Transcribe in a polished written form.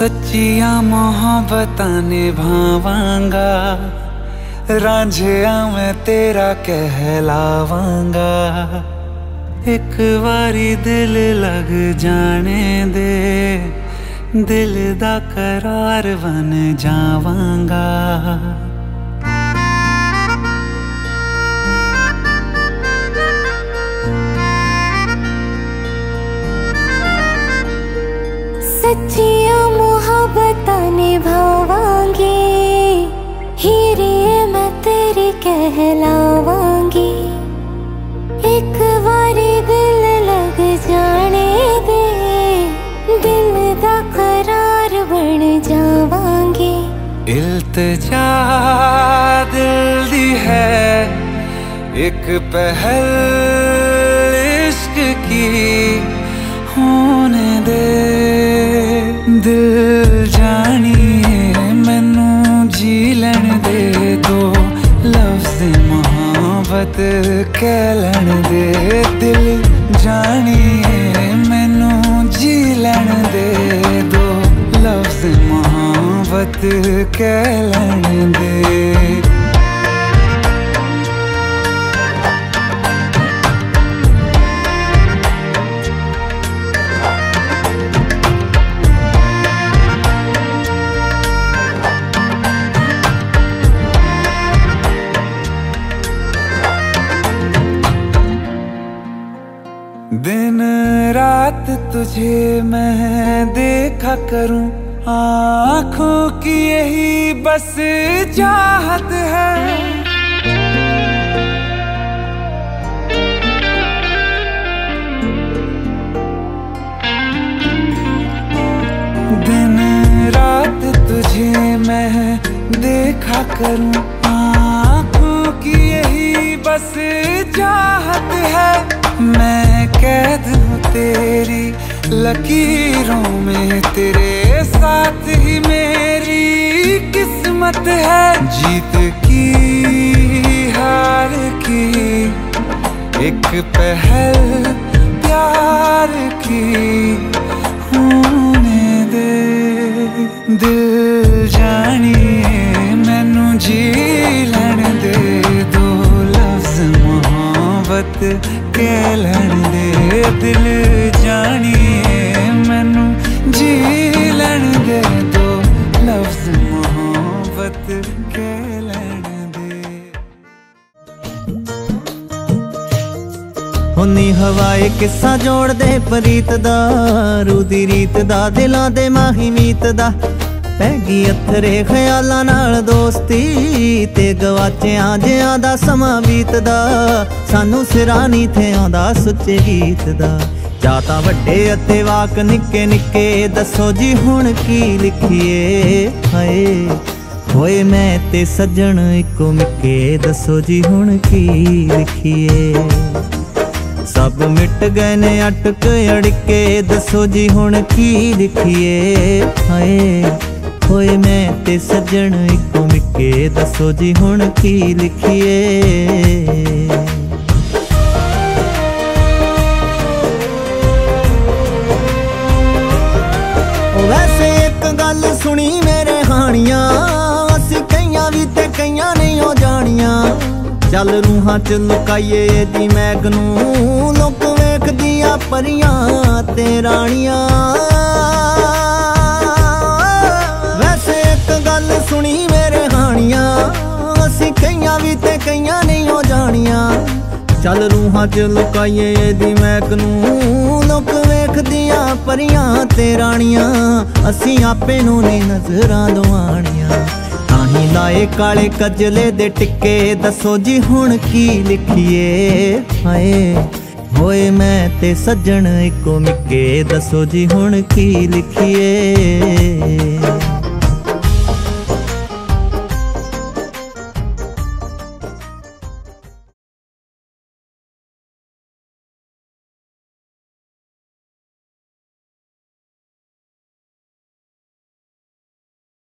सच्चिया मोहब्बतां निभावांगा, रांझिया मैं तेरा कहलावांगा। एक बारी दिल लग जाने दे, दिल दा करार बन जावांगा। सच्चिया मोहब्बतां निभावांगी, हीरे मैं तेरी कहलावांगी। एक बारी दिल लग जाने दे, दिल दा करार बन जावांगी। इल्तिजा दिल दी है एक पहल इश्क की, होने दे दिल जानिए मैनू जी लैन दे। दो लफ्ज़ मोहब्बत कह लैन दे, दिल जानिए मैनू जी लैन दे। दो लफ्ज़ मोहब्बत कह लैन दे। दिन रात तुझे मैं देखा करूं, आँखों की यही बस चाहत है। दिन रात तुझे मैं देखा करूं, आँखों की यही बस चाहत है। मैं कैद हूँ तेरी लकीरों में, तेरे साथ ही मेरी किस्मत है। जीत की हार की एक पहल प्यार की, होने दे दिल जानिए मैनू जी लैन दे। दो लफ्ज़ मोहब्बत कह लैन दे, दिल जानिए मैनू जी लैन दे। दो लफ्ज़ मोहब्बत कह लैन दे। हुन्नी हवाए किस्सा जोड़ दे प्रीत दा, रूदी रीत दा दिलां दे माही मीत दा। पैगी अथरे ख्यालां नाल दोस्ती, ते गवाचियां जियां दा समां बीतदा। सानू सिरा नहीं थे आंदा सुच्चे गीत दा। जातां वड्डे अते वाक निक्के निक्के, दसो जी हुण की लिखिए। हाय होए मैं ते सज्जन इको मिक्के, दसो जी हुण की लिखिए। सब मिट गए ने अटक अड़के, दसो जी हुण की लिखिए। हाय होए मैं ते सज्जन इको मिक्के, दसो जी हुण की लिखिए। वैसे एक गल सुनी मेरे हानियां, असी कईयां भी ते कईयां नहीं हो जानियां। चल रूहां च लुकाइए दी मैग नूं, लोक वेखदियां परियां ते रानियां। वैसे एक गल सुनी मेरे हानियां, असी कईयां भी ते कईयां नहीं हो जानियां। चल रूहां च लुकाइए दी मैग नूं, लोक वेखदियां परियां ते रानियां। असी आपे नूं नहीं नजरां दवानियां, ताहीं लाए काले कजले दे टिक्के, दसो जी हुण की लिखिए। हाय होए मैं ते सज्जन इको मिक्के, दसो जी हुण की लिखिए।